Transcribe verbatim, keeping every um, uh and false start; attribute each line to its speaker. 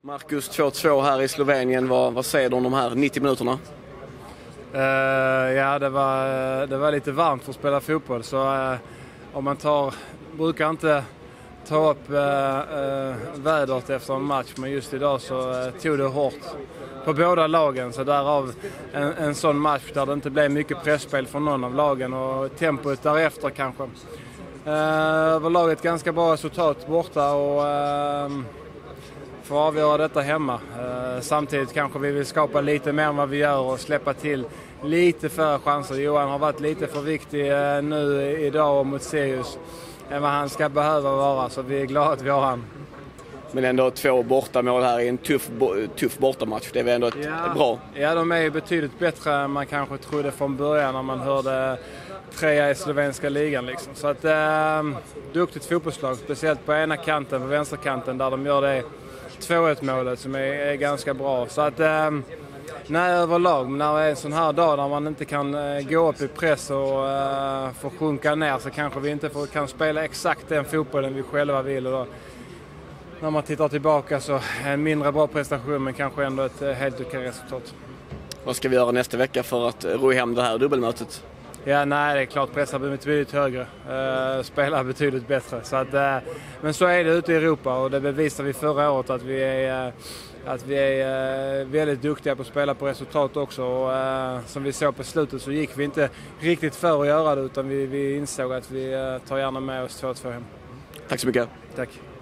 Speaker 1: Marcus, två två här i Slovenien. Vad, vad säger du om de här nittio minuterna?
Speaker 2: Uh, ja, det var, det var lite varmt för att spela fotboll. Så uh, om man tar, brukar inte ta upp uh, uh, vädret efter en match. Men just idag så uh, tog det hårt på båda lagen. Så därav en, en sån match där det inte blev mycket pressspel från någon av lagen. Och tempot därefter kanske. Uh, överlag ett ganska bra resultat borta och... Uh, får avgöra detta hemma. Eh, samtidigt kanske vi vill skapa lite mer än vad vi gör och släppa till lite färre chanser. Johan har varit lite för viktig eh, nu idag och mot Sirius än vad han ska behöva vara, så vi är glada att vi har han.
Speaker 1: Men ändå två bortamål här i en tuff, tuff bortamatch. Det är väl ändå ett
Speaker 2: ja,
Speaker 1: bra.
Speaker 2: Ja, de är ju betydligt bättre än man kanske trodde från början när man hörde trea i slovenska ligan. Liksom. Så att eh, duktigt fotbollslag, speciellt på ena kanten, på vänsterkanten där de gör det två ett målet som är, är ganska bra. Så att eh, nej, överlag, men när det är en sån här dag där man inte kan eh, gå upp i press och eh, få sjunka ner, så kanske vi inte får, kan spela exakt den fotbollen vi själva vill. Och då, när man tittar tillbaka så en mindre bra prestation, men kanske ändå ett eh, helt okej resultat.
Speaker 1: Vad ska vi göra nästa vecka för att ro hem det här dubbelmötet?
Speaker 2: Ja, nej, det är klart pressar betydligt högre. Uh, spelar betydligt bättre. Så att, uh, men så är det ute i Europa, och det bevisar vi förra året att vi är, uh, att vi är uh, väldigt duktiga på att spela på resultat också. Och, uh, som vi såg på slutet så gick vi inte riktigt för att göra det, utan vi, vi insåg att vi uh, tar gärna med oss två två hem.
Speaker 1: Tack så mycket.
Speaker 2: Tack.